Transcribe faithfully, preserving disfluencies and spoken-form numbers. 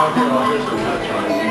I'll get all this and touch on it.